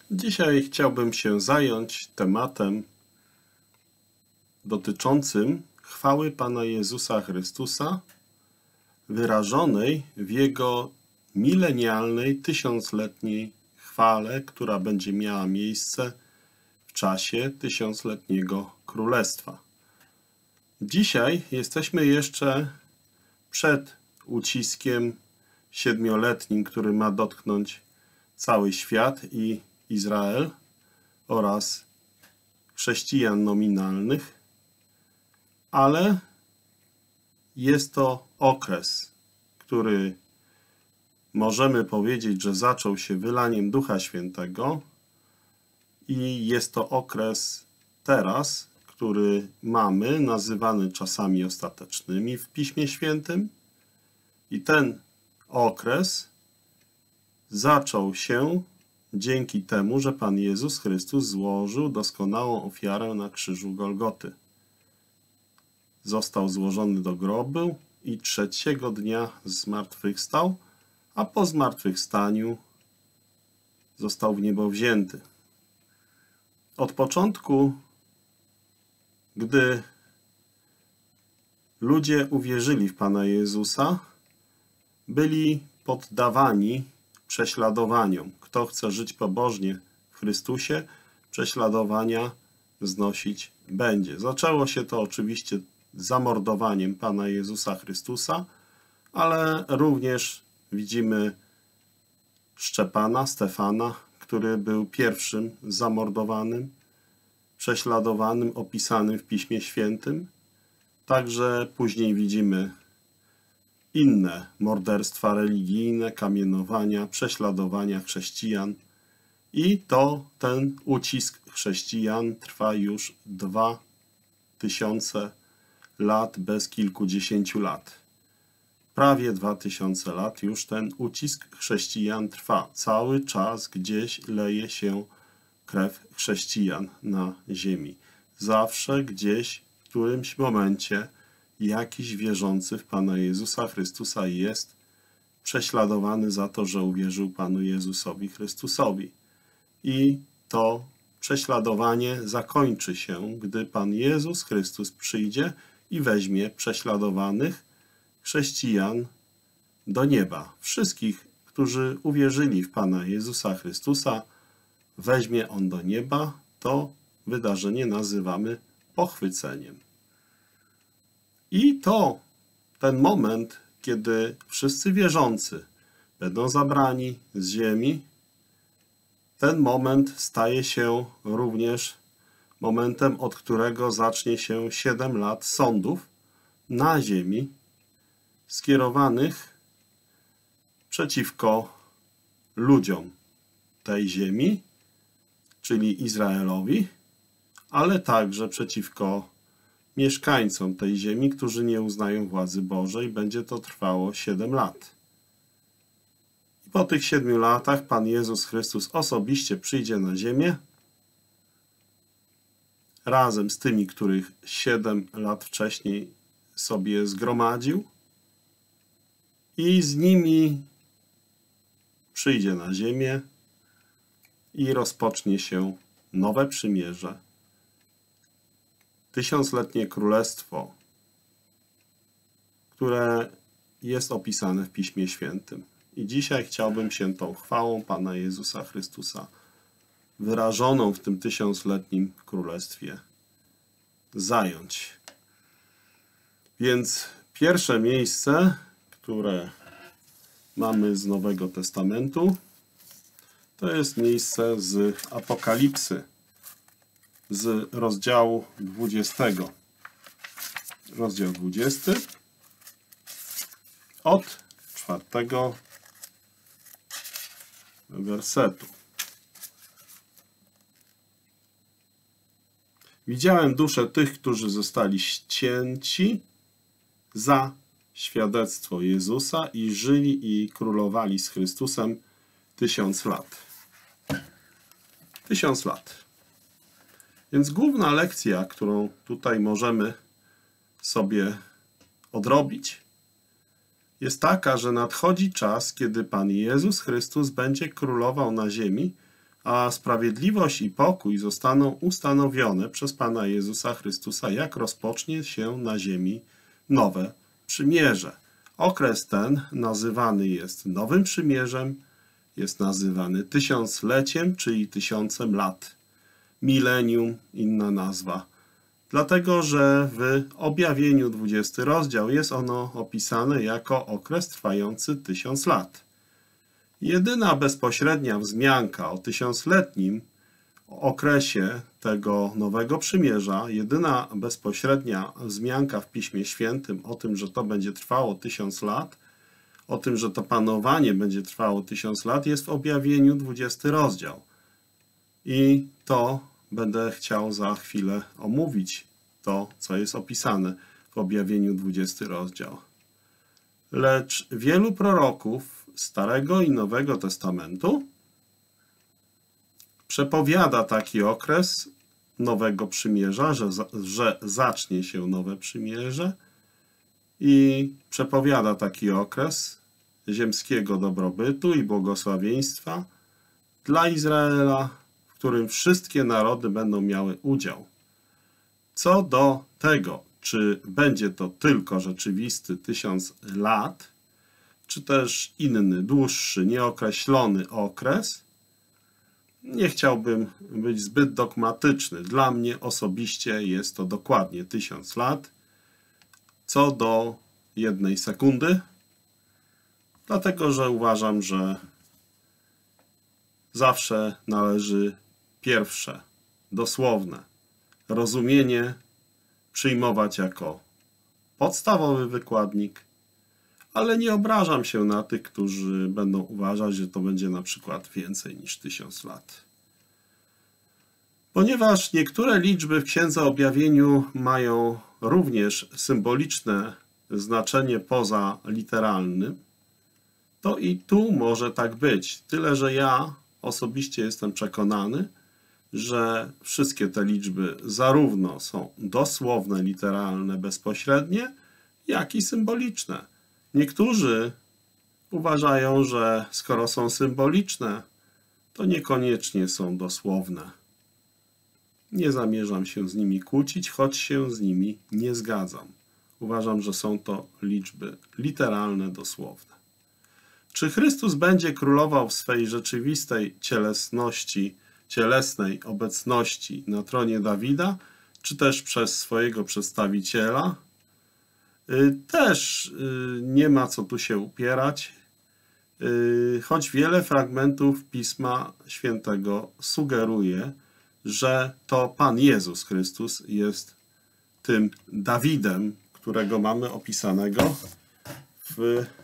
Dzisiaj chciałbym się zająć tematem dotyczącym chwały Pana Jezusa Chrystusa wyrażonej w Jego milenialnej, tysiącletniej chwale, która będzie miała miejsce w czasie tysiącletniego królestwa. Dzisiaj jesteśmy jeszcze przed uciskiem siedmioletnim, który ma dotknąć cały świat i Izrael oraz chrześcijan nominalnych, ale jest to okres, który możemy powiedzieć, że zaczął się wylaniem Ducha Świętego i jest to okres teraz, który mamy, nazywany czasami ostatecznymi w Piśmie Świętym, i ten okres zaczął się dzięki temu, że Pan Jezus Chrystus złożył doskonałą ofiarę na krzyżu Golgoty. Został złożony do grobu i trzeciego dnia zmartwychwstał, a po zmartwychwstaniu został w niebo wzięty. Od początku, gdy ludzie uwierzyli w Pana Jezusa, byli poddawani prześladowaniom. Kto chce żyć pobożnie w Chrystusie, prześladowania znosić będzie. Zaczęło się to oczywiście zamordowaniem Pana Jezusa Chrystusa, ale również widzimy Stefana, który był pierwszym zamordowanym, prześladowanym, opisanym w Piśmie Świętym. Także później widzimy inne morderstwa religijne, kamienowania, prześladowania chrześcijan. I ten ucisk chrześcijan trwa już 2000 lat bez kilkudziesięciu lat. Prawie 2000 lat już ten ucisk chrześcijan trwa. Cały czas gdzieś leje się krew chrześcijan na ziemi. Zawsze gdzieś w którymś momencie jakiś wierzący w Pana Jezusa Chrystusa jest prześladowany za to, że uwierzył Panu Jezusowi Chrystusowi. I to prześladowanie zakończy się, gdy Pan Jezus Chrystus przyjdzie i weźmie prześladowanych chrześcijan do nieba. Wszystkich, którzy uwierzyli w Pana Jezusa Chrystusa, weźmie On do nieba. To wydarzenie nazywamy pochwyceniem. I ten moment, kiedy wszyscy wierzący będą zabrani z ziemi, ten moment staje się również momentem, od którego zacznie się 7 lat sądów na ziemi, skierowanych przeciwko ludziom tej ziemi, czyli Izraelowi, ale także przeciwko mieszkańcom tej ziemi, którzy nie uznają władzy Bożej. Będzie to trwało 7 lat. I po tych 7 latach Pan Jezus Chrystus osobiście przyjdzie na ziemię razem z tymi, których 7 lat wcześniej sobie zgromadził, i z nimi przyjdzie na ziemię i rozpocznie się nowe przymierze. Tysiącletnie królestwo, które jest opisane w Piśmie Świętym. I dzisiaj chciałbym się tą chwałą Pana Jezusa Chrystusa wyrażoną w tym tysiącletnim królestwie zająć. Więc pierwsze miejsce, które mamy z Nowego Testamentu, to jest miejsce z Apokalipsy, z rozdziału 20. Rozdział 20 od 4 wersetu. Widziałem dusze tych, którzy zostali ścięci za świadectwo Jezusa i żyli i królowali z Chrystusem 1000 lat. 1000 lat. Więc główna lekcja, którą tutaj możemy sobie odrobić, jest taka, że nadchodzi czas, kiedy Pan Jezus Chrystus będzie królował na ziemi, a sprawiedliwość i pokój zostaną ustanowione przez Pana Jezusa Chrystusa, jak rozpocznie się na ziemi nowe przymierze. Okres ten nazywany jest Nowym Przymierzem, jest nazywany tysiącleciem, czyli 1000 lat. Milenium, inna nazwa. Dlatego, że w objawieniu 20 rozdział jest ono opisane jako okres trwający 1000 lat. Jedyna bezpośrednia wzmianka o tysiącletnim okresie tego Nowego Przymierza, jedyna bezpośrednia wzmianka w Piśmie Świętym o tym, że to będzie trwało 1000 lat, o tym, że to panowanie będzie trwało 1000 lat, jest w objawieniu 20 rozdział. I to będę chciał za chwilę omówić, to, co jest opisane w objawieniu 20 rozdział. Lecz wielu proroków Starego i Nowego Testamentu przepowiada taki okres Nowego Przymierza, że zacznie się Nowe Przymierze i przepowiada taki okres ziemskiego dobrobytu i błogosławieństwa dla Izraela, w którym wszystkie narody będą miały udział. Co do tego, czy będzie to tylko rzeczywisty 1000 lat, czy też inny, dłuższy, nieokreślony okres, nie chciałbym być zbyt dogmatyczny. Dla mnie osobiście jest to dokładnie 1000 lat, co do 1 sekundy, dlatego że uważam, że zawsze należy pierwsze, dosłowne rozumienie przyjmować jako podstawowy wykładnik, ale nie obrażam się na tych, którzy będą uważać, że to będzie na przykład więcej niż 1000 lat. Ponieważ niektóre liczby w Księdze Objawieniu mają również symboliczne znaczenie poza literalnym, to i tu może tak być. Tyle, że ja osobiście jestem przekonany, że wszystkie te liczby zarówno są dosłowne, literalne, bezpośrednie, jak i symboliczne. Niektórzy uważają, że skoro są symboliczne, to niekoniecznie są dosłowne. Nie zamierzam się z nimi kłócić, choć się z nimi nie zgadzam. Uważam, że są to liczby literalne, dosłowne. Czy Chrystus będzie królował w swej rzeczywistej cielesnej obecności na tronie Dawida, czy też przez swojego przedstawiciela? Też nie ma co tu się upierać, choć wiele fragmentów Pisma Świętego sugeruje, że to Pan Jezus Chrystus jest tym Dawidem, którego mamy opisanego w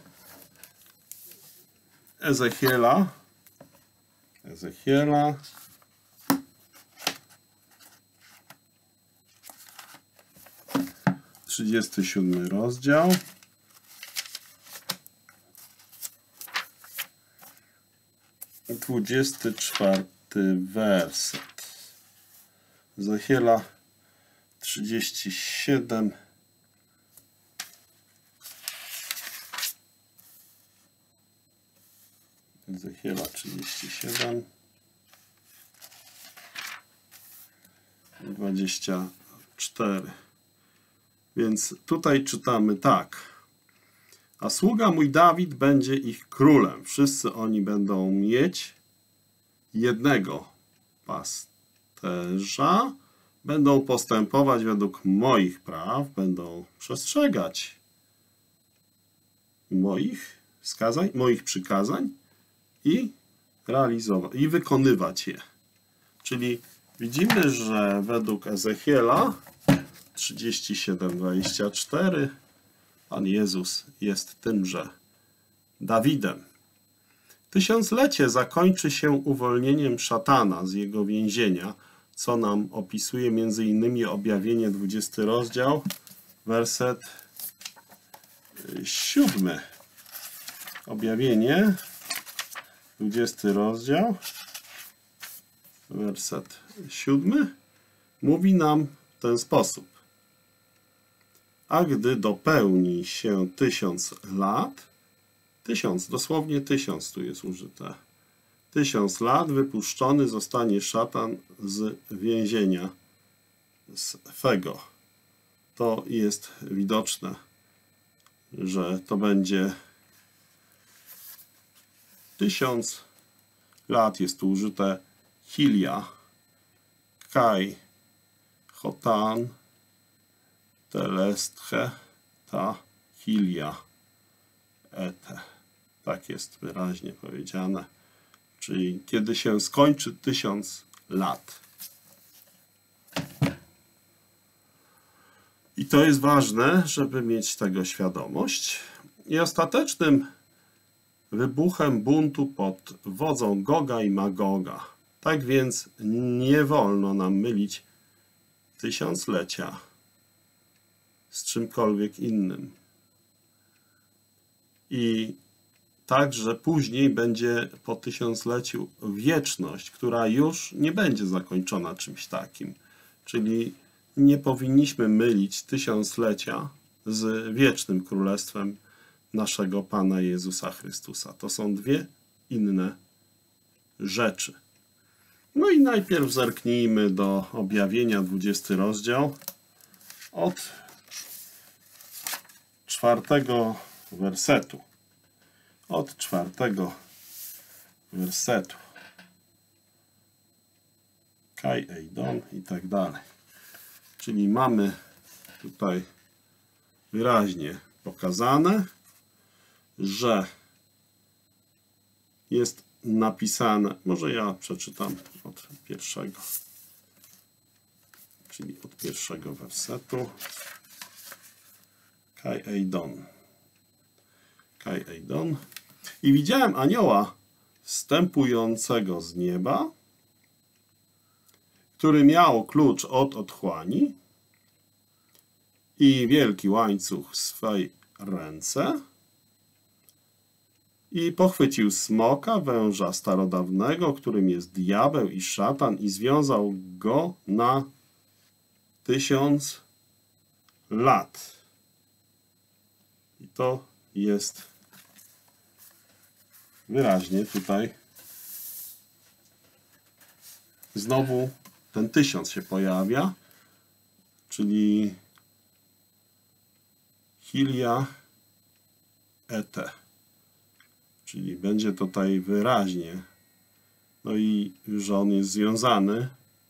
Ezechiela 37 rozdział. I 24 werset. Ezechiela 37. Ezechiela 37. 24. Więc tutaj czytamy tak. A sługa mój Dawid będzie ich królem. Wszyscy oni będą mieć jednego pasterza, będą postępować według moich praw, będą przestrzegać moich wskazań, moich przykazań i realizować, i wykonywać je. Czyli widzimy, że według Ezechiela 37:24 Pan Jezus jest tymże Dawidem. Tysiąclecie zakończy się uwolnieniem szatana z jego więzienia, co nam opisuje m.in. Objawienie 20 rozdział, werset 7. Objawienie 20 rozdział, werset 7 mówi nam w ten sposób. A gdy dopełni się 1000 lat, 1000, dosłownie 1000 tu jest użyte, 1000 lat wypuszczony zostanie szatan z więzienia swego. To jest widoczne, że to będzie 1000 lat. Jest tu użyte hilia, kai, chotan, telestche, ta hilia, ete. Tak jest wyraźnie powiedziane. Czyli kiedy się skończy 1000 lat. I to jest ważne, żeby mieć tego świadomość. I ostatecznym wybuchem buntu pod wodzą Goga i Magoga. Tak więc nie wolno nam mylić tysiąclecia z czymkolwiek innym. I także później będzie po tysiącleciu wieczność, która już nie będzie zakończona czymś takim. Czyli nie powinniśmy mylić tysiąclecia z wiecznym królestwem naszego Pana Jezusa Chrystusa. To są dwie inne rzeczy. No i najpierw zerknijmy do Objawienia, 20 rozdział, od 4 wersetu. Od 4 wersetu. Kai Eidon i tak dalej. Czyli mamy tutaj wyraźnie pokazane, że jest napisane, może ja przeczytam od pierwszego, czyli od pierwszego wersetu. Kai Eidon. Kai Eidon. I widziałem anioła wstępującego z nieba, który miał klucz od otchłani i wielki łańcuch w swej ręce, i pochwycił smoka, węża starodawnego, którym jest diabeł i szatan, i związał go na 1000 lat. I to jest wyraźnie tutaj. Znowu ten 1000 się pojawia, czyli hilia ete. Czyli będzie tutaj wyraźnie. No i że on jest związany.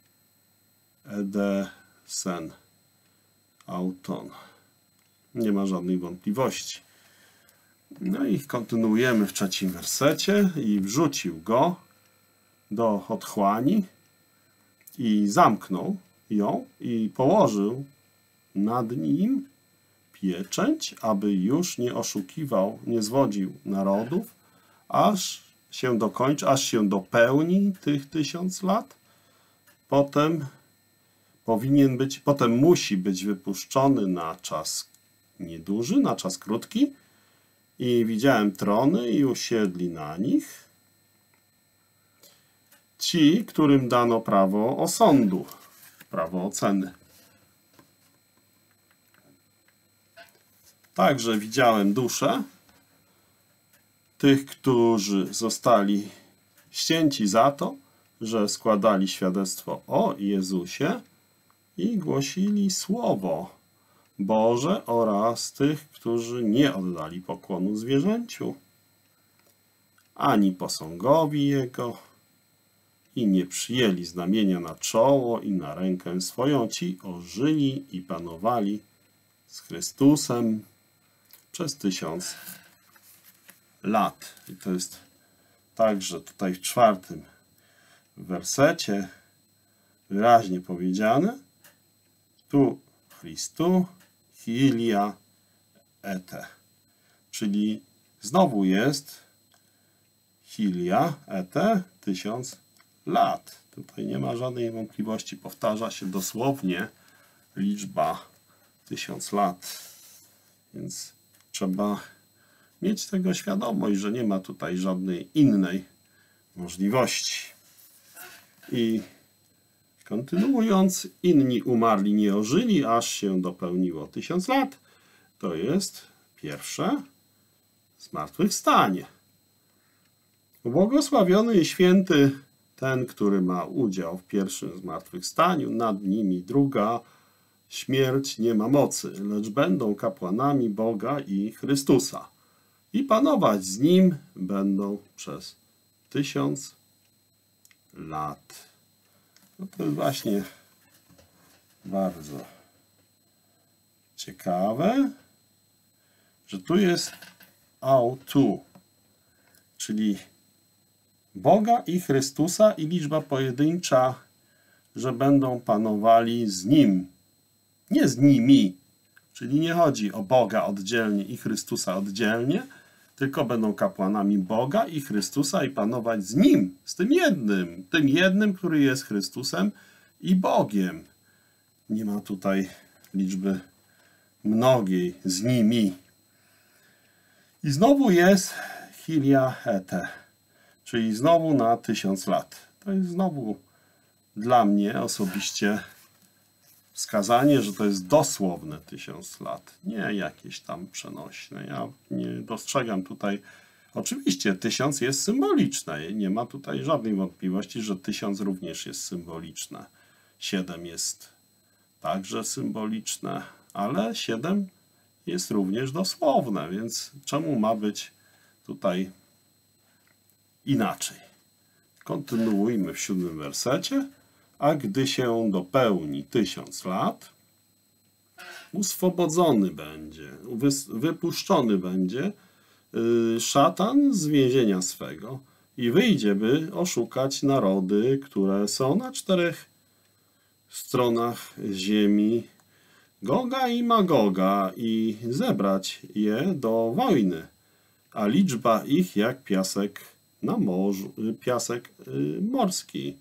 Ede sen. Auton. Nie ma żadnej wątpliwości. No i kontynuujemy w 3 wersecie. I wrzucił go do otchłani i zamknął ją i położył nad nim pieczęć, aby już nie oszukiwał, nie zwodził narodów, aż się dokończy, aż się dopełni tych 1000 lat. Potem musi być wypuszczony na czas nieduży, na czas krótki. I widziałem trony i usiedli na nich ci, którym dano prawo osądu, prawo oceny. Także widziałem dusze tych, którzy zostali ścięci za to, że składali świadectwo o Jezusie i głosili Słowo Boże, oraz tych, którzy nie oddali pokłonu zwierzęciu, ani posągowi Jego, i nie przyjęli znamienia na czoło i na rękę swoją. Ci ożyli i panowali z Chrystusem przez 1000 lat. I to jest także tutaj w 4 wersecie wyraźnie powiedziane. Tu Christu hilia ete. Czyli znowu jest hilia ete 1000 lat. Tutaj nie ma żadnej wątpliwości. Powtarza się dosłownie liczba 1000 lat. Więc trzeba mieć tego świadomość, że nie ma tutaj żadnej innej możliwości. I kontynuując, inni umarli nie ożyli, aż się dopełniło 1000 lat. To jest pierwsze zmartwychwstanie. Błogosławiony i święty ten, który ma udział w pierwszym zmartwychwstaniu, nad nimi druga śmierć nie ma mocy, lecz będą kapłanami Boga i Chrystusa i panować z Nim będą przez 1000 lat. No to jest właśnie bardzo ciekawe, że tu jest autu, czyli Boga i Chrystusa i liczba pojedyncza, że będą panowali z Nim, nie z nimi, czyli nie chodzi o Boga oddzielnie i Chrystusa oddzielnie, tylko będą kapłanami Boga i Chrystusa i panować z Nim, z tym jednym, który jest Chrystusem i Bogiem. Nie ma tutaj liczby mnogiej, z nimi. I znowu jest Hilia Hete, czyli znowu na 1000 lat. To jest znowu dla mnie osobiście wskazanie, że to jest dosłowne 1000 lat, nie jakieś tam przenośne. Ja nie dostrzegam tutaj, oczywiście 1000 jest symboliczne, nie ma tutaj żadnej wątpliwości, że 1000 również jest symboliczne. 7 jest także symboliczne, ale 7 jest również dosłowne, więc czemu ma być tutaj inaczej? Kontynuujmy w 7 wersecie. A gdy się dopełni 1000 lat, uswobodzony będzie, wypuszczony będzie szatan z więzienia swego i wyjdzie, by oszukać narody, które są na 4 stronach ziemi, Goga i Magoga, i zebrać je do wojny, a liczba ich jak piasek na morzu, piasek morski.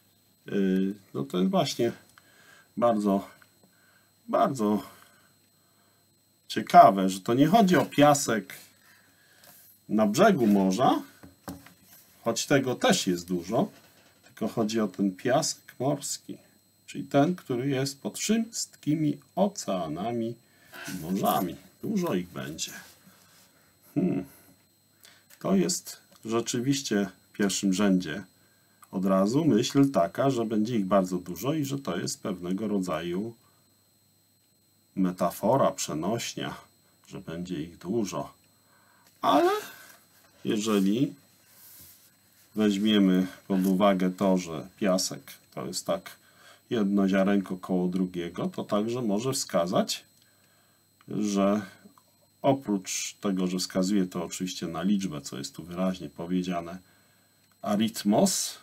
No to jest właśnie bardzo, bardzo ciekawe, że to nie chodzi o piasek na brzegu morza, choć tego też jest dużo, tylko chodzi o ten piasek morski, czyli ten, który jest pod wszystkimi oceanami i morzami. Dużo ich będzie. To jest rzeczywiście w pierwszym rzędzie od razu myśl taka, że będzie ich bardzo dużo i że to jest pewnego rodzaju metafora, przenośnia, że będzie ich dużo. Ale jeżeli weźmiemy pod uwagę to, że piasek to jest tak jedno ziarenko koło drugiego, to także może wskazać, że oprócz tego, że wskazuje to oczywiście na liczbę, co jest tu wyraźnie powiedziane, aritmos,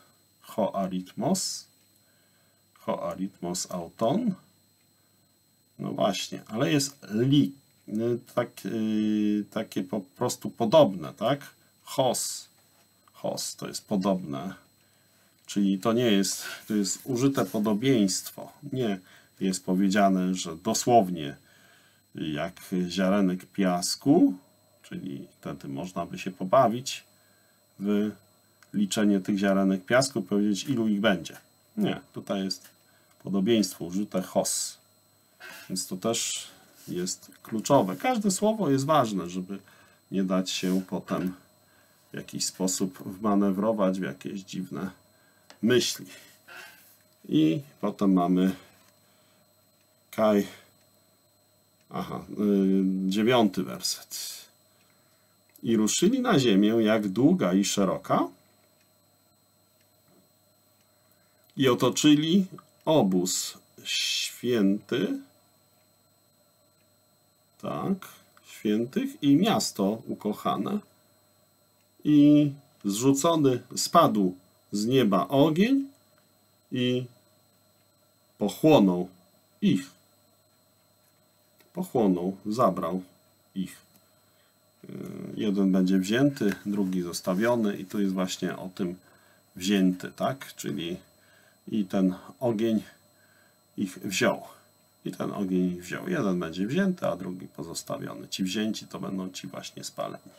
hoaritmos auton. No właśnie, ale jest takie po prostu podobne, tak? Hos to jest podobne, czyli to nie jest, to jest użyte podobieństwo. Nie jest powiedziane, że dosłownie jak ziarenek piasku, czyli wtedy można by się pobawić w liczenie tych ziarenek piasku, powiedzieć, ilu ich będzie. Nie, tutaj jest podobieństwo użyte hos. Więc to też jest kluczowe. Każde słowo jest ważne, żeby nie dać się potem w jakiś sposób wmanewrować w jakieś dziwne myśli. I potem mamy 9 werset. I ruszyli na ziemię jak długa i szeroka i otoczyli obóz święty, tak, świętych i miasto ukochane. I zrzucony spadł z nieba ogień i pochłonął ich. Pochłonął, zabrał ich. Jeden będzie wzięty, drugi zostawiony i tu jest właśnie o tym wzięty, tak? Czyli i ten ogień ich wziął. I ten ogień ich wziął. Jeden będzie wzięty, a drugi pozostawiony. Ci wzięci to będą ci właśnie spaleni.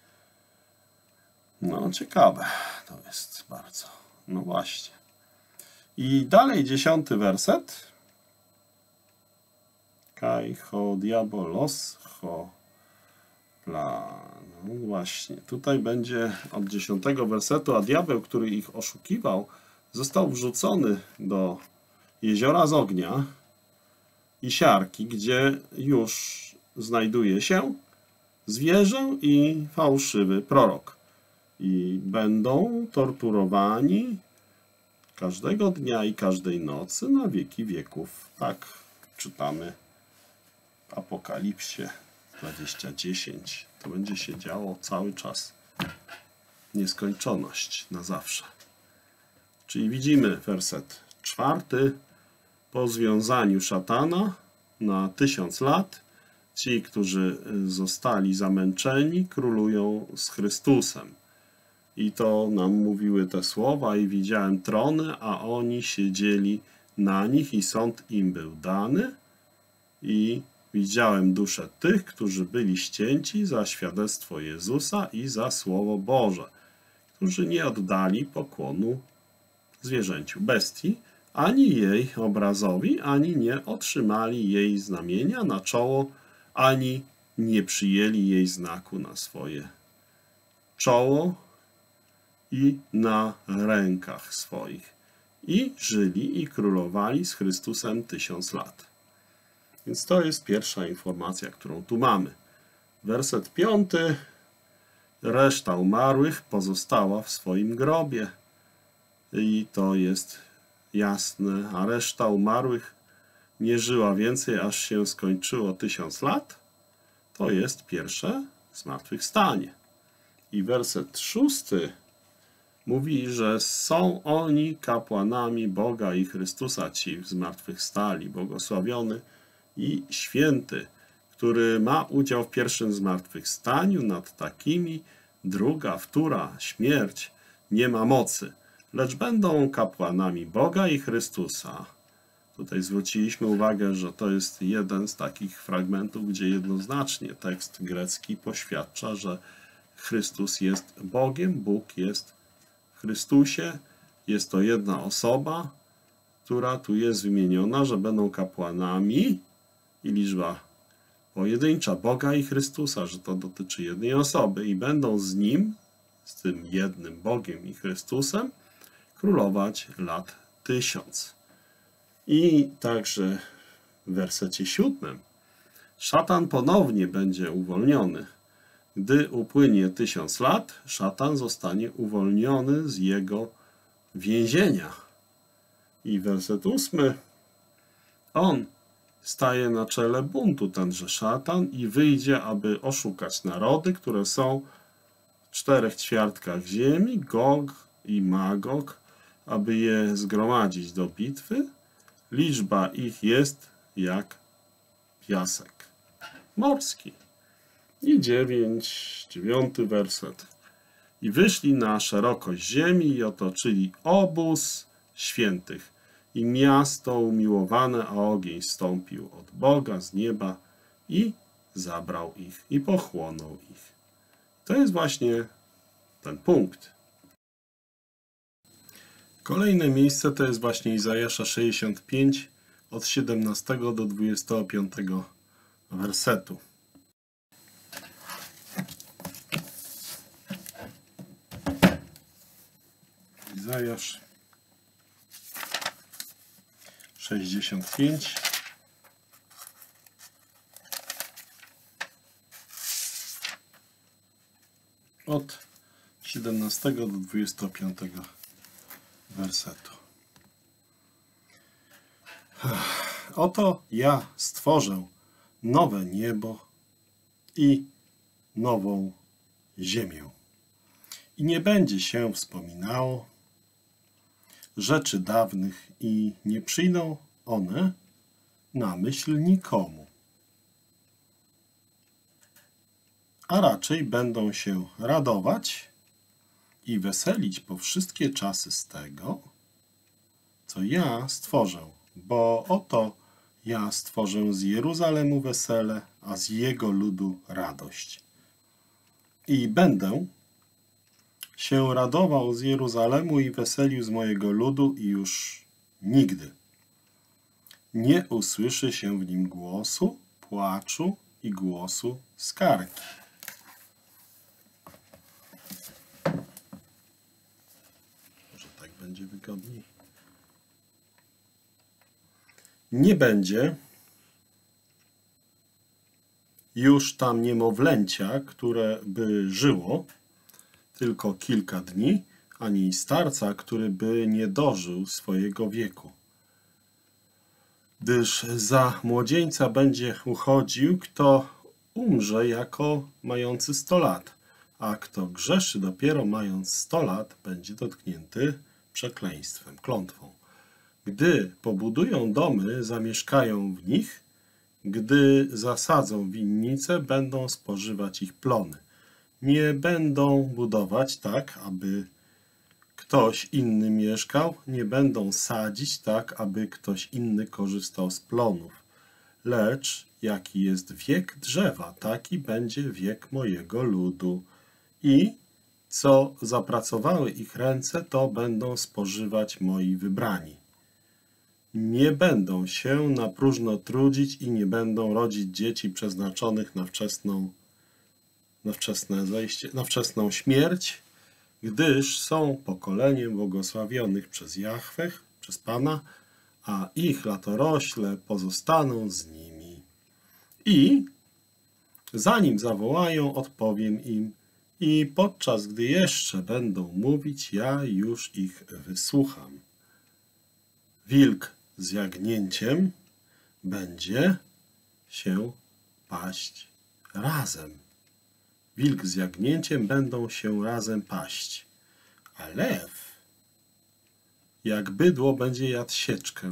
No ciekawe to jest bardzo. No właśnie. I dalej 10 werset. Kai ho diabolos ho No właśnie, tutaj będzie od 10 wersetu, a diabeł, który ich oszukiwał, został wrzucony do jeziora z ognia i siarki, gdzie już znajduje się zwierzę i fałszywy prorok. I będą torturowani każdego dnia i każdej nocy na wieki wieków. Tak czytamy w Apokalipsie 20:10. To będzie się działo cały czas. Nieskończoność na zawsze. Czyli widzimy werset 4. Po związaniu szatana na 1000 lat ci, którzy zostali zamęczeni, królują z Chrystusem. I to nam mówiły te słowa: i widziałem trony, a oni siedzieli na nich i sąd im był dany. I widziałem dusze tych, którzy byli ścięci za świadectwo Jezusa i za Słowo Boże, którzy nie oddali pokłonu zwierzęciu bestii, ani jej obrazowi, ani nie otrzymali jej znamienia na czoło, ani nie przyjęli jej znaku na swoje czoło i na rękach swoich. I żyli i królowali z Chrystusem 1000 lat. Więc to jest pierwsza informacja, którą tu mamy. Werset 5. Reszta umarłych pozostała w swoim grobie. I to jest jasne. A reszta umarłych nie żyła więcej, aż się skończyło 1000 lat. To jest pierwsze zmartwychwstanie. I werset 6 mówi, że są oni kapłanami Boga i Chrystusa, ci zmartwychwstali, błogosławiony i święty, który ma udział w pierwszym zmartwychwstaniu. Nad takimi druga, wtóra, śmierć nie ma mocy, lecz będą kapłanami Boga i Chrystusa. Tutaj zwróciliśmy uwagę, że to jest jeden z takich fragmentów, gdzie jednoznacznie tekst grecki poświadcza, że Chrystus jest Bogiem, Bóg jest w Chrystusie. Jest to jedna osoba, która tu jest wymieniona, że będą kapłanami, i liczba pojedyncza Boga i Chrystusa, że to dotyczy jednej osoby, i będą z Nim, z tym jednym Bogiem i Chrystusem, królować lat 1000. I także w wersecie 7 szatan ponownie będzie uwolniony. Gdy upłynie 1000 lat, szatan zostanie uwolniony z jego więzienia. I werset 8. On staje na czele buntu, tenże szatan, i wyjdzie, aby oszukać narody, które są w 4 ćwiartkach ziemi, Gog i Magog, aby je zgromadzić do bitwy. Liczba ich jest jak piasek morski. I 9 werset. I wyszli na szerokość ziemi i otoczyli obóz świętych i miasto umiłowane, a ogień zstąpił od Boga z nieba i zabrał ich i pochłonął ich. To jest właśnie ten punkt. Kolejne miejsce to jest właśnie Izajasza 65 od 17 do 25 wersetu. Izajasz 65 od 17 do 25 wersetu. Oto ja stworzę nowe niebo i nową ziemię. I nie będzie się wspominało rzeczy dawnych i nie przyjdą one na myśl nikomu. A raczej będą się radować i weselić po wszystkie czasy z tego, co ja stworzę. Bo oto ja stworzę z Jeruzalemu wesele, a z jego ludu radość. I będę się radował z Jeruzalemu i weselił z mojego ludu i już nigdy nie usłyszy się w nim głosu płaczu i głosu skargi. będzie wygodniej. Nie będzie już tam niemowlęcia, które by żyło tylko kilka dni, ani starca, który by nie dożył swojego wieku. Gdyż za młodzieńca będzie uchodził, kto umrze jako mający 100 lat, a kto grzeszy dopiero mając 100 lat, będzie dotknięty przekleństwem, klątwą. Gdy pobudują domy, zamieszkają w nich, gdy zasadzą winnice, będą spożywać ich plony. Nie będą budować tak, aby ktoś inny mieszkał, nie będą sadzić tak, aby ktoś inny korzystał z plonów. Lecz jaki jest wiek drzewa, taki będzie wiek mojego ludu. I co zapracowały ich ręce, to będą spożywać moi wybrani. Nie będą się na próżno trudzić i nie będą rodzić dzieci przeznaczonych na wczesną śmierć, gdyż są pokoleniem błogosławionych przez Jahweh, przez Pana, a ich latorośle pozostaną z nimi. I zanim zawołają, odpowiem im, i podczas gdy jeszcze będą mówić, ja już ich wysłucham. Wilk z jagnięciem będzie się paść razem. Wilk z jagnięciem będą się razem paść, a lew jak bydło będzie jadł sieczkę.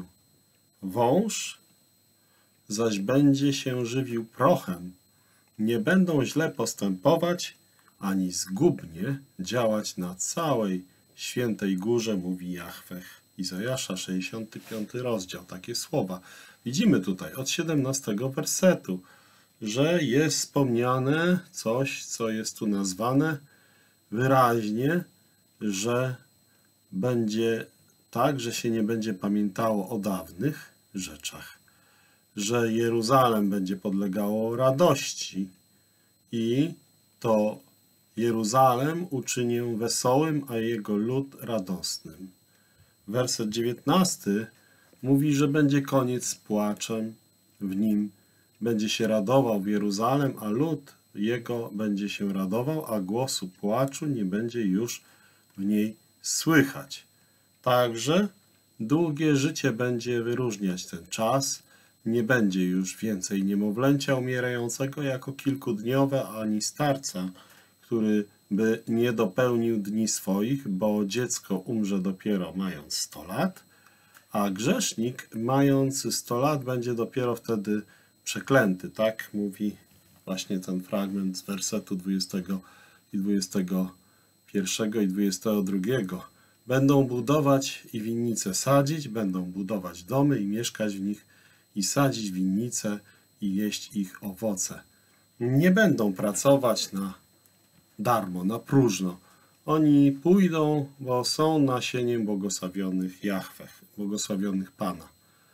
Wąż zaś będzie się żywił prochem. Nie będą źle postępować, ani zgubnie działać na całej świętej górze, mówi Jahweh. Izajasza, 65 rozdział, takie słowa. Widzimy tutaj od 17 wersetu, że jest wspomniane coś, co jest tu nazwane wyraźnie, że będzie tak, że się nie będzie pamiętało o dawnych rzeczach, że Jeruzalem będzie podlegało radości i to Jeruzalem uczynię wesołym, a jego lud radosnym. Werset 19 mówi, że będzie koniec z płaczem w nim. Będzie się radował w Jeruzalem, a lud jego będzie się radował, a głosu płaczu nie będzie już w niej słychać. Także długie życie będzie wyróżniać ten czas. Nie będzie już więcej niemowlęcia umierającego jako kilkudniowe, ani starca, który by nie dopełnił dni swoich, bo dziecko umrze dopiero mając 100 lat, a grzesznik mający 100 lat będzie dopiero wtedy przeklęty. Tak mówi właśnie ten fragment z wersetu 20 i 21 i 22. Będą budować i winnice sadzić, będą budować domy i mieszkać w nich, i sadzić winnice i jeść ich owoce. Nie będą pracować na darmo, na próżno. Oni pójdą, bo są nasieniem błogosławionych Jahweh, błogosławionych Pana.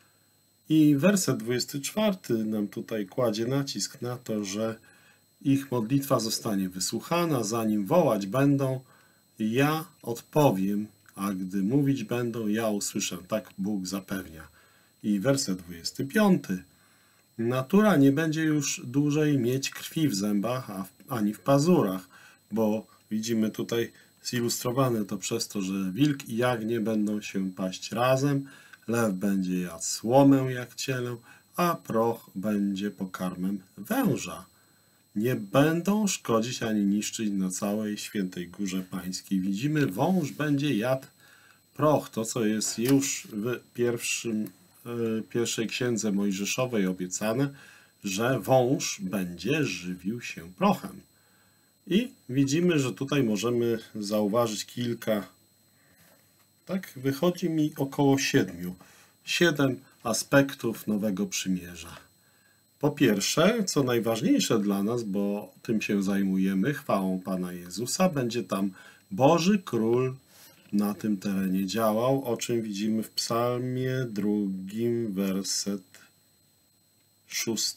I werset 24 nam tutaj kładzie nacisk na to, że ich modlitwa zostanie wysłuchana, zanim wołać będą, ja odpowiem, a gdy mówić będą, ja usłyszę. Tak Bóg zapewnia. I werset 25. Natura nie będzie już dłużej mieć krwi w zębach, ani w pazurach, bo widzimy tutaj zilustrowane to przez to, że wilk i jagnię będą się paść razem, lew będzie jadł słomę jak cielę, a proch będzie pokarmem węża. Nie będą szkodzić ani niszczyć na całej świętej górze pańskiej. Widzimy, wąż będzie jadł proch, to co jest już w pierwszej księdze mojżeszowej obiecane, że wąż będzie żywił się prochem. I widzimy, że tutaj możemy zauważyć kilka, tak wychodzi mi około 7 aspektów Nowego Przymierza. Po pierwsze, co najważniejsze dla nas, bo tym się zajmujemy, chwałą Pana Jezusa, będzie tam Boży Król na tym terenie działał, o czym widzimy w Psalmie 2, werset 6.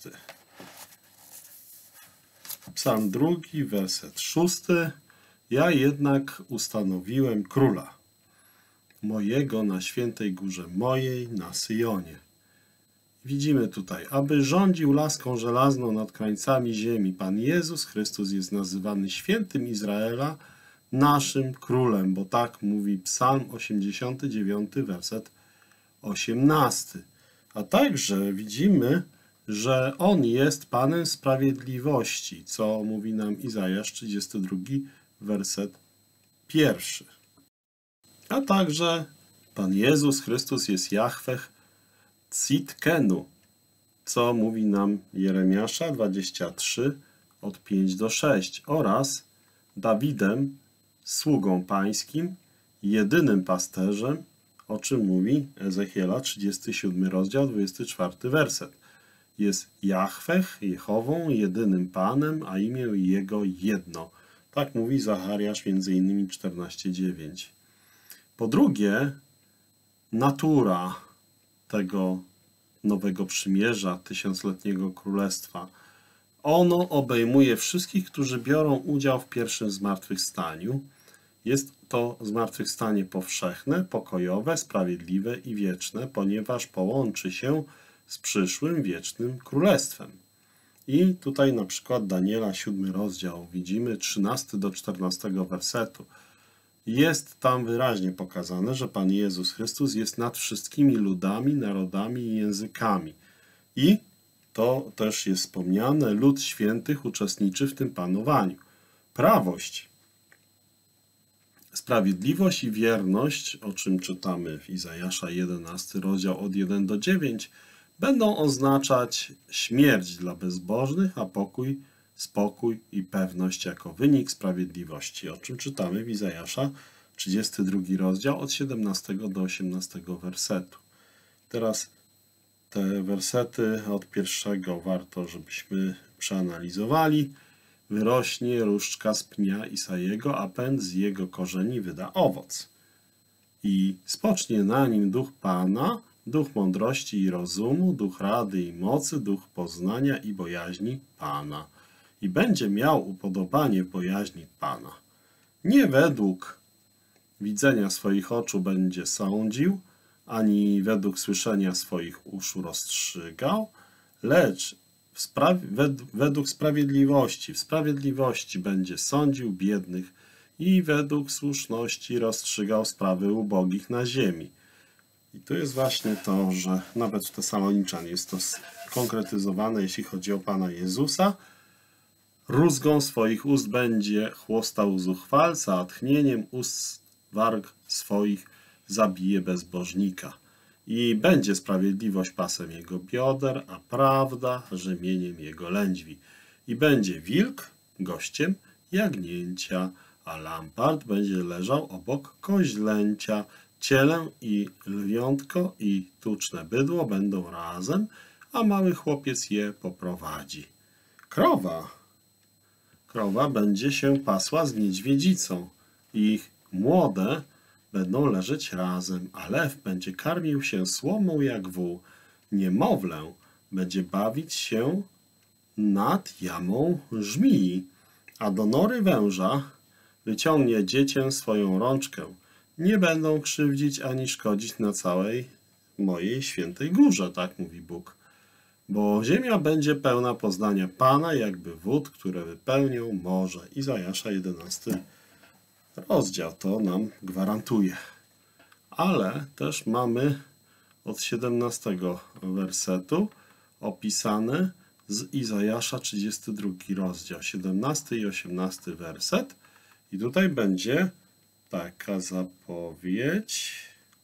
Psalm 2, werset 6. Ja jednak ustanowiłem króla. mojego na świętej górze mojej, na Syjonie. Widzimy tutaj, aby rządził laską żelazną nad krańcami ziemi. Pan Jezus Chrystus jest nazywany świętym Izraela, naszym królem, bo tak mówi Psalm 89, werset 18. A także widzimy, że On jest Panem Sprawiedliwości, co mówi nam Izajasz 32, werset 1. A także Pan Jezus Chrystus jest Jahweh Tzidkenu, co mówi nam Jeremiasza 23, od 5 do 6 oraz Dawidem, sługą pańskim, jedynym pasterzem, o czym mówi Ezechiela 37 rozdział 24 werset. Jest Jahweh, Jehową, jedynym Panem, a imię Jego jedno. Tak mówi Zachariasz m.in. 14:9. Po drugie, natura tego nowego przymierza, tysiącletniego królestwa. Ono obejmuje wszystkich, którzy biorą udział w pierwszym zmartwychwstaniu. Jest to zmartwychwstanie powszechne, pokojowe, sprawiedliwe i wieczne, ponieważ połączy się z przyszłym wiecznym królestwem. I tutaj na przykład Daniela 7 rozdział, widzimy 13 do 14 wersetu. Jest tam wyraźnie pokazane, że Pan Jezus Chrystus jest nad wszystkimi ludami, narodami i językami. I to też jest wspomniane, lud świętych uczestniczy w tym panowaniu. Prawość, sprawiedliwość i wierność, o czym czytamy w Izajasza 11 rozdział od 1 do 9, będą oznaczać śmierć dla bezbożnych, a pokój, spokój i pewność jako wynik sprawiedliwości, o czym czytamy w Izajasza 32 rozdział od 17 do 18 wersetu. Teraz te wersety od pierwszego warto, żebyśmy przeanalizowali. Wyrośnie różdżka z pnia Isajego, a pęd z jego korzeni wyda owoc. I spocznie na nim duch Pana, duch mądrości i rozumu, duch rady i mocy, duch poznania i bojaźni Pana. I będzie miał upodobanie w bojaźni Pana. Nie według widzenia swoich oczu będzie sądził, ani według słyszenia swoich uszu rozstrzygał, lecz według sprawiedliwości. W sprawiedliwości będzie sądził biednych i według słuszności rozstrzygał sprawy ubogich na ziemi. I tu jest właśnie to, że nawet w Tesaloniczan jest to konkretyzowane, jeśli chodzi o Pana Jezusa. Rózgą swoich ust będzie chłostał zuchwalca, a tchnieniem ust warg swoich zabije bezbożnika. I będzie sprawiedliwość pasem jego bioder, a prawda rzemieniem jego lędźwi. I będzie wilk gościem jagnięcia, a lampart będzie leżał obok koźlęcia. Cielę i lwiątko i tuczne bydło będą razem, a mały chłopiec je poprowadzi. Krowa będzie się pasła z niedźwiedzicą. Ich młode będą leżeć razem, a lew będzie karmił się słomą jak wół. Niemowlę będzie bawić się nad jamą żmii, a do nory węża wyciągnie dziecię swoją rączkę. Nie będą krzywdzić ani szkodzić na całej mojej świętej górze, tak mówi Bóg. Bo ziemia będzie pełna poznania Pana, jakby wód, które wypełnią morze. Izajasza 11 rozdział to nam gwarantuje. Ale też mamy od 17 wersetu opisane z Izajasza 32 rozdział, 17 i 18 werset. I tutaj będzie taka zapowiedź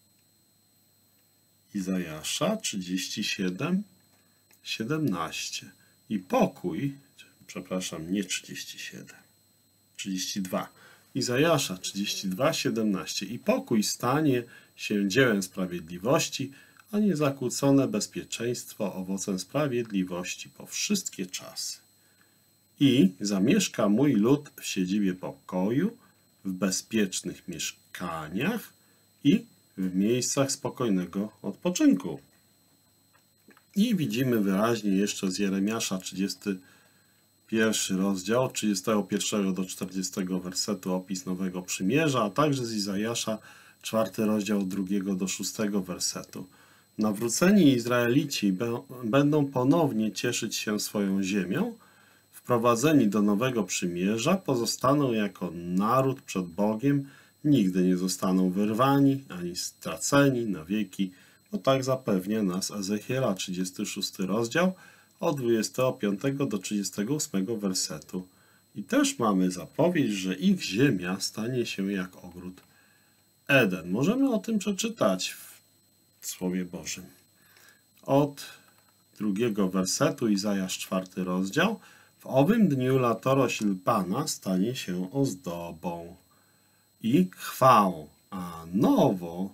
Izajasza 37, 17. I pokój, przepraszam, nie 37, 32. Izajasza 32, 17. I pokój stanie się dziełem sprawiedliwości, a niezakłócone bezpieczeństwo owocem sprawiedliwości po wszystkie czasy. I zamieszka mój lud w siedzibie pokoju, w bezpiecznych mieszkaniach i w miejscach spokojnego odpoczynku. I widzimy wyraźnie jeszcze z Jeremiasza 31 rozdział, od 31 do 40 wersetu opis Nowego Przymierza, a także z Izajasza 4 rozdział od 2 do 6 wersetu. Nawróceni Izraelici będą ponownie cieszyć się swoją ziemią, wprowadzeni do nowego przymierza, pozostaną jako naród przed Bogiem, nigdy nie zostaną wyrwani ani straceni na wieki, bo tak zapewnia nas Ezechiela 36 rozdział od 25 do 38 wersetu. I też mamy zapowiedź, że ich ziemia stanie się jak ogród Eden. Możemy o tym przeczytać w Słowie Bożym. Od 2 wersetu, Izajasz 4 rozdział. W owym dniu latorośl Pana stanie się ozdobą i chwałą, a nowo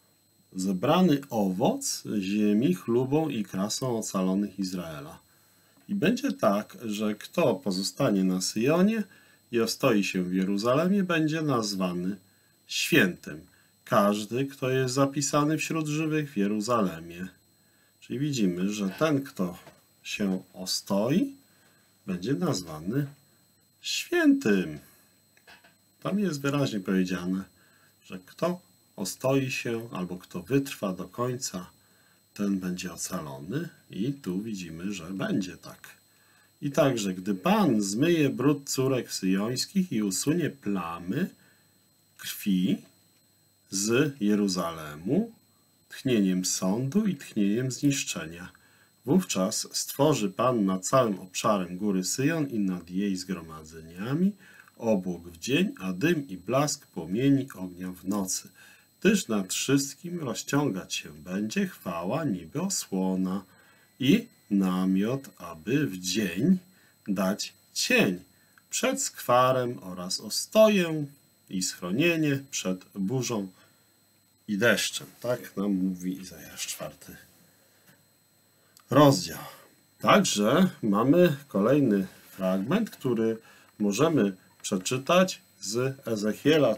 zebrany owoc ziemi chlubą i krasą ocalonych Izraela. I będzie tak, że kto pozostanie na Syjonie i ostoi się w Jeruzalemie, będzie nazwany świętym. Każdy, kto jest zapisany wśród żywych w Jeruzalemie. Czyli widzimy, że ten, kto się ostoi, będzie nazwany świętym. Tam jest wyraźnie powiedziane, że kto ostoi się albo kto wytrwa do końca, ten będzie ocalony i tu widzimy, że będzie tak. I także, gdy Pan zmyje brud córek syjońskich i usunie plamy krwi z Jeruzalemu, tchnieniem sądu i tchnieniem zniszczenia, wówczas stworzy Pan nad całym obszarem góry Syjon i nad jej zgromadzeniami obłok w dzień, a dym i blask płomieni ognia w nocy. Gdyż nad wszystkim rozciągać się będzie chwała niby osłona i namiot, aby w dzień dać cień przed skwarem oraz ostoję i schronienie przed burzą i deszczem. Tak nam mówi Izajasz 4 rozdział. Także mamy kolejny fragment, który możemy przeczytać z Ezechiela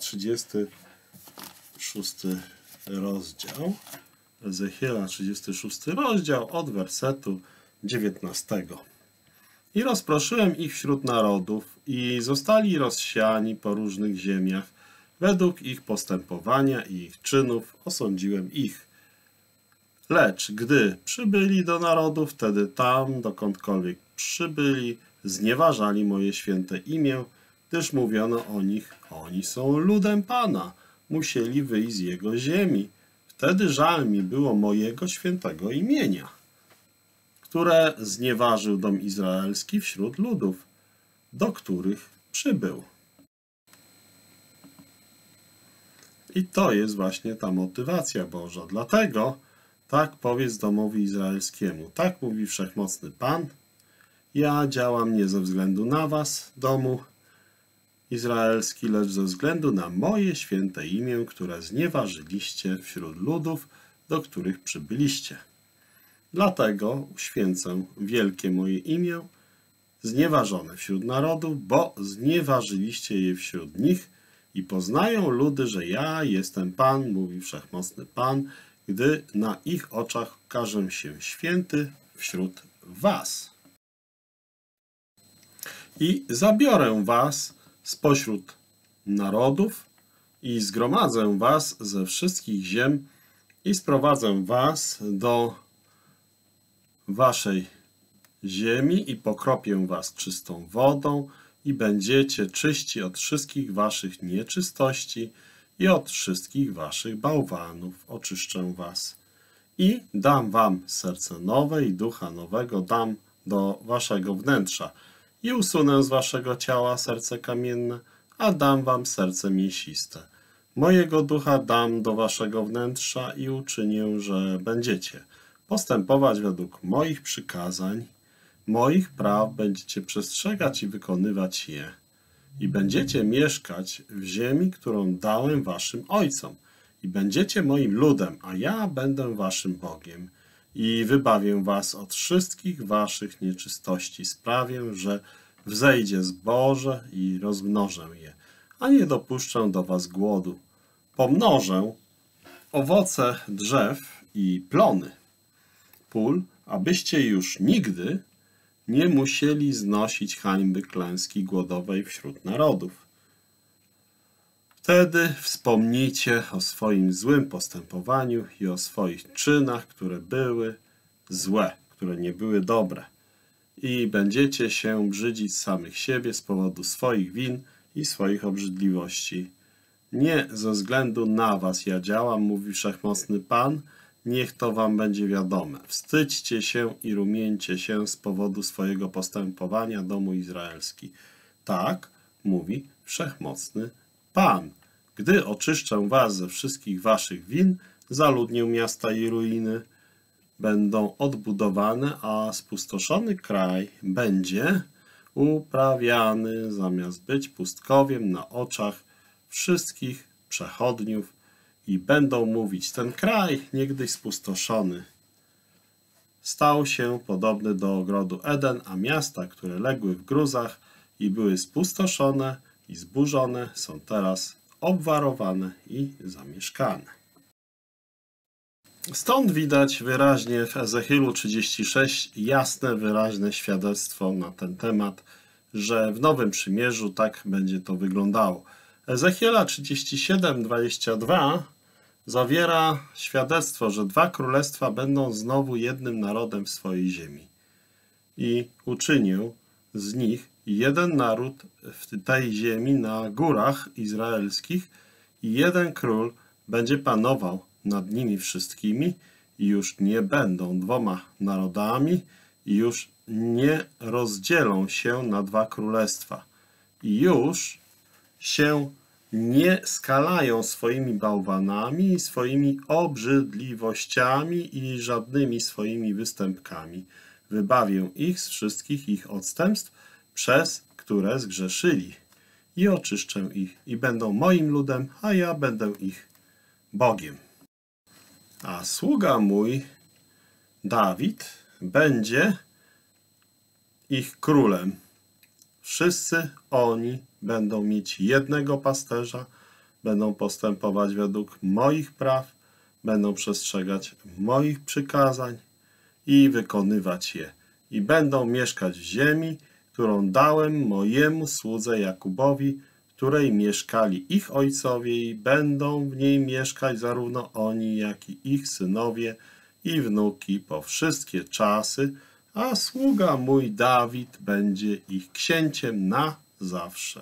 36 rozdział. Ezechiela 36 rozdział od wersetu 19. I rozproszyłem ich wśród narodów i zostali rozsiani po różnych ziemiach. Według ich postępowania i ich czynów osądziłem ich. Lecz gdy przybyli do narodów, wtedy tam, dokądkolwiek przybyli, znieważali moje święte imię, gdyż mówiono o nich, oni są ludem Pana, musieli wyjść z Jego ziemi. Wtedy żal mi było mojego świętego imienia, które znieważył dom izraelski wśród ludów, do których przybył. I to jest właśnie ta motywacja Boża. Dlatego tak powiedz domowi izraelskiemu. Tak mówi Wszechmocny Pan. Ja działam nie ze względu na was, domu izraelski, lecz ze względu na moje święte imię, które znieważyliście wśród ludów, do których przybyliście. Dlatego uświęcę wielkie moje imię, znieważone wśród narodów, bo znieważyliście je wśród nich i poznają ludy, że ja jestem Pan, mówi Wszechmocny Pan, gdy na ich oczach okażę się święty wśród was. I zabiorę was spośród narodów i zgromadzę was ze wszystkich ziem i sprowadzę was do waszej ziemi i pokropię was czystą wodą i będziecie czyści od wszystkich waszych nieczystości i od wszystkich waszych bałwanów oczyszczę was. I dam wam serce nowe i ducha nowego dam do waszego wnętrza i usunę z waszego ciała serce kamienne, a dam wam serce mięsiste. Mojego ducha dam do waszego wnętrza i uczynię, że będziecie postępować według moich przykazań, moich praw będziecie przestrzegać i wykonywać je. I będziecie mieszkać w ziemi, którą dałem waszym ojcom. I będziecie moim ludem, a ja będę waszym Bogiem. I wybawię was od wszystkich waszych nieczystości. Sprawię, że wzejdzie zboże i rozmnożę je, a nie dopuszczę do was głodu. Pomnożę owoce drzew i plony pól, abyście już nigdy nie musieli znosić hańby klęski głodowej wśród narodów. Wtedy wspomnijcie o swoim złym postępowaniu i o swoich czynach, które były złe, które nie były dobre. I będziecie się brzydzić samych siebie z powodu swoich win i swoich obrzydliwości. Nie ze względu na was ja działam, mówi Wszechmocny Pan, niech to wam będzie wiadome. Wstydźcie się i rumieńcie się z powodu swojego postępowania, domu izraelski. Tak mówi Wszechmocny Pan. Gdy oczyszczę was ze wszystkich waszych win, zaludnię miasta i ruiny będą odbudowane, a spustoszony kraj będzie uprawiany, zamiast być pustkowiem na oczach wszystkich przechodniów i będą mówić, ten kraj niegdyś spustoszony stał się podobny do ogrodu Eden, a miasta, które legły w gruzach i były spustoszone i zburzone, są teraz obwarowane i zamieszkane. Stąd widać wyraźnie w Ezechielu 36 jasne, wyraźne świadectwo na ten temat, że w Nowym Przymierzu tak będzie to wyglądało. Ezechiela 37:22 zawiera świadectwo, że dwa królestwa będą znowu jednym narodem w swojej ziemi. I uczynię z nich jeden naród w tej ziemi na górach izraelskich i jeden król będzie panował nad nimi wszystkimi i już nie będą dwoma narodami i już nie rozdzielą się na dwa królestwa i już się nie skalają swoimi bałwanami, swoimi obrzydliwościami i żadnymi swoimi występkami. Wybawię ich z wszystkich ich odstępstw, przez które zgrzeszyli i oczyszczę ich i będą moim ludem, a ja będę ich Bogiem. A sługa mój, Dawid, będzie ich królem. Wszyscy oni będą mieć jednego pasterza, będą postępować według moich praw, będą przestrzegać moich przykazań i wykonywać je. I będą mieszkać w ziemi, którą dałem mojemu słudze Jakubowi, w której mieszkali ich ojcowie i będą w niej mieszkać zarówno oni, jak i ich synowie i wnuki po wszystkie czasy, a sługa mój Dawid będzie ich księciem na zawsze.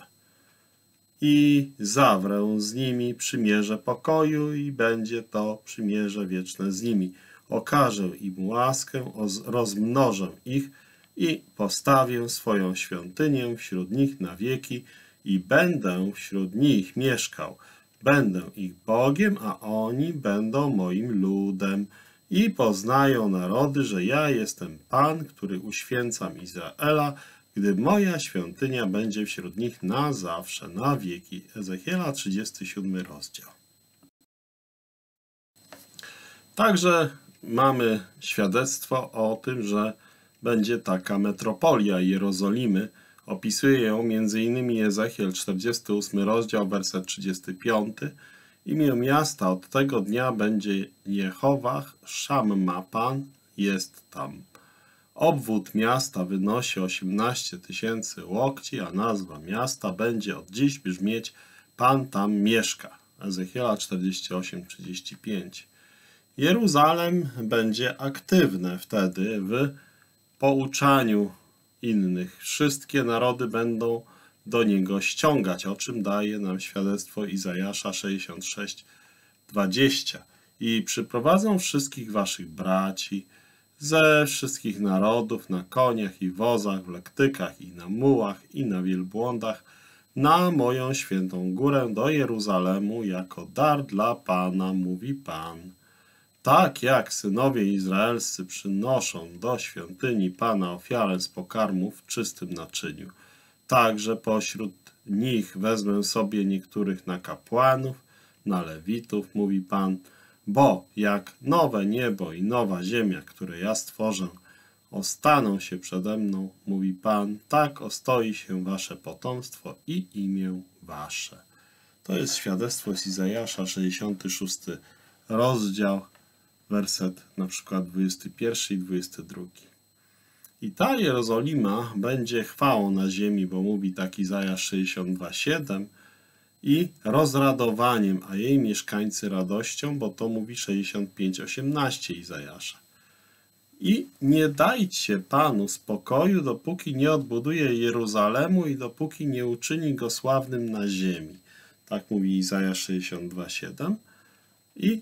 I zawrę z nimi przymierze pokoju i będzie to przymierze wieczne z nimi. Okażę im łaskę, rozmnożę ich i postawię swoją świątynię wśród nich na wieki i będę wśród nich mieszkał. Będę ich Bogiem, a oni będą moim ludem. I poznają narody, że ja jestem Pan, który uświęcam Izraela, gdy moja świątynia będzie wśród nich na zawsze, na wieki. Ezechiela 37 rozdział. Także mamy świadectwo o tym, że będzie taka metropolia Jerozolimy. Opisuje ją m.in. Ezechiel 48 rozdział, werset 35. Imię miasta od tego dnia będzie Jehowah Szamma Pan jest tam. Obwód miasta wynosi 18 000 łokci, a nazwa miasta będzie od dziś brzmieć Pan tam mieszka. Ezechiela 48:35. Jeruzalem będzie aktywne wtedy w pouczaniu innych. Wszystkie narody będą do niego ściągać, o czym daje nam świadectwo Izajasza 66:20. I przyprowadzą wszystkich waszych braci ze wszystkich narodów na koniach i wozach, w lektykach i na mułach i na wielbłądach na moją świętą górę do Jeruzalemu jako dar dla Pana, mówi Pan. Tak jak synowie izraelscy przynoszą do świątyni Pana ofiarę z pokarmów w czystym naczyniu, także pośród nich wezmę sobie niektórych na kapłanów, na lewitów, mówi Pan, bo jak nowe niebo i nowa ziemia, które ja stworzę, ostaną się przede mną, mówi Pan, tak ostoi się wasze potomstwo i imię wasze. To jest świadectwo z Izajasza, 66 rozdział, werset na przykład 21 i 22. I ta Jerozolima będzie chwałą na ziemi, bo mówi tak Izajasz 62:7, i rozradowaniem, a jej mieszkańcy radością, bo to mówi 65:18 Izajasza. I nie dajcie Panu spokoju, dopóki nie odbuduje Jeruzalemu i dopóki nie uczyni go sławnym na ziemi. Tak mówi Izajasz 62:7 i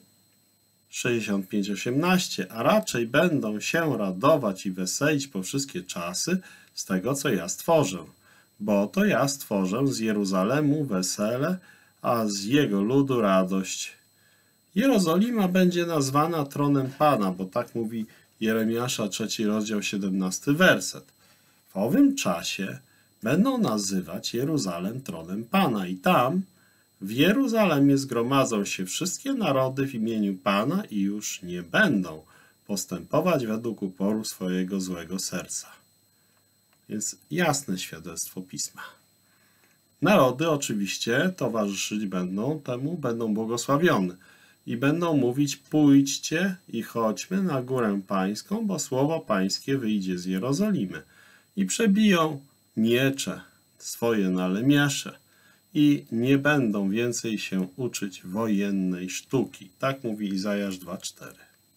65:18, a raczej będą się radować i weselić po wszystkie czasy z tego, co ja stworzę. Bo to ja stworzę z Jeruzalemu wesele, a z jego ludu radość. Jerozolima będzie nazwana tronem Pana, bo tak mówi Jeremiasza 3 rozdział 17 werset. W owym czasie będą nazywać Jeruzalem tronem Pana i tam w Jeruzalemie zgromadzą się wszystkie narody w imieniu Pana i już nie będą postępować według uporu swojego złego serca. Więc jasne świadectwo Pisma. Narody oczywiście towarzyszyć będą temu, będą błogosławione i będą mówić: pójdźcie i chodźmy na górę pańską, bo słowo pańskie wyjdzie z Jerozolimy i przebiją miecze swoje na lemiesze i nie będą więcej się uczyć wojennej sztuki. Tak mówi Izajasz 2:4.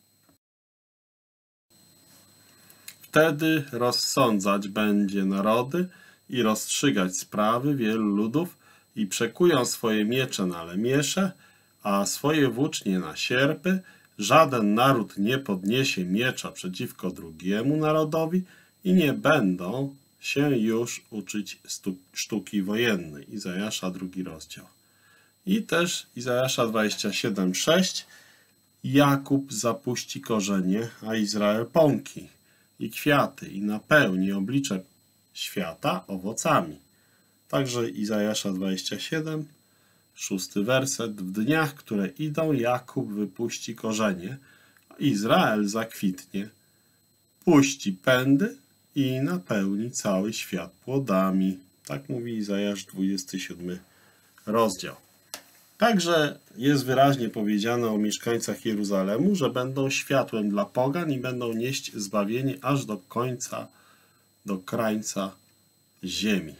Wtedy rozsądzać będzie narody i rozstrzygać sprawy wielu ludów i przekują swoje miecze na lemiesze, a swoje włócznie na sierpy. Żaden naród nie podniesie miecza przeciwko drugiemu narodowi i nie będą się już uczyć sztuki wojennej. Izajasza 2 rozdział. I też Izajasza 27:6. Jakub zapuści korzenie, a Izrael pąki i kwiaty i napełni oblicze świata owocami. Także Izajasza 27, 6 werset. W dniach, które idą, Jakub wypuści korzenie, a Izrael zakwitnie, puści pędy i napełni cały świat płodami. Tak mówi Izajasz 27 rozdział. Także jest wyraźnie powiedziane o mieszkańcach Jeruzalemu, że będą światłem dla pogan i będą nieść zbawienie aż do końca, do krańca ziemi.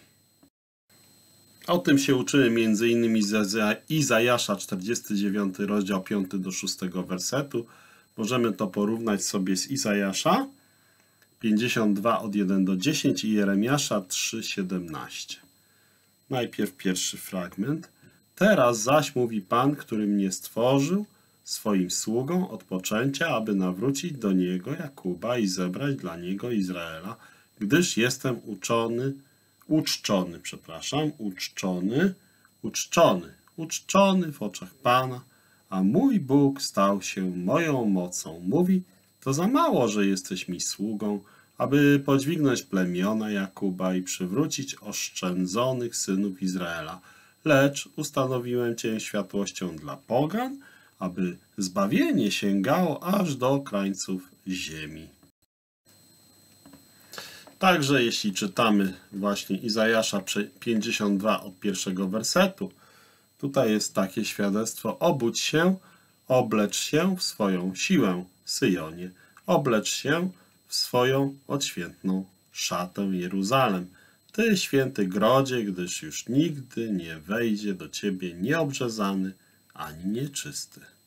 O tym się uczymy m.in. z Izajasza 49 rozdział 5 do 6 wersetu. Możemy to porównać sobie z Izajasza 52 od 1 do 10 i Jeremiasza 3:17. Najpierw pierwszy fragment. Teraz zaś mówi Pan, który mnie stworzył, swoim sługom od poczęcia, aby nawrócić do Niego Jakuba i zebrać dla Niego Izraela, gdyż jestem uczczony w oczach Pana, a mój Bóg stał się moją mocą. Mówi: to za mało, że jesteś mi sługą, aby podźwignąć plemiona Jakuba i przywrócić oszczędzonych synów Izraela. Lecz ustanowiłem Cię światłością dla pogan, aby zbawienie sięgało aż do krańców ziemi. Także jeśli czytamy właśnie Izajasza 52 od 1 wersetu, tutaj jest takie świadectwo: obudź się, oblecz się w swoją siłę, Syjonie, oblecz się w swoją odświętną szatę, Jeruzalem. Ty, święty grodzie, gdyż już nigdy nie wejdzie do ciebie nieobrzezany ani nieczysty.